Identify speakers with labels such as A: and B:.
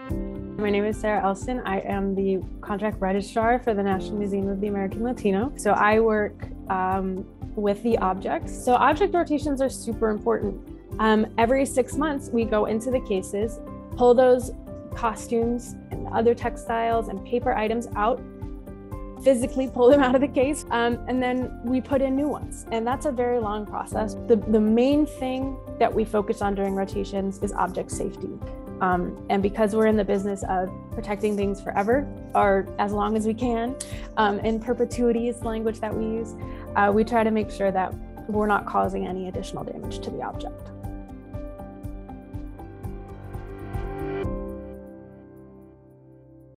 A: My name is Sarah Elston. I am the contract registrar for the National Museum of the American Latino. So I work with the objects. So object rotations are super important. Every 6 months, we go into the cases, pull those costumes and other textiles and paper items out, physically pull them out of the case, and then we put in new ones. And that's a very long process. The main thing that we focus on during rotations is object safety. And because we're in the business of protecting things forever, or as long as we can, in perpetuity is the language that we use, we try to make sure that we're not causing any additional damage to the object.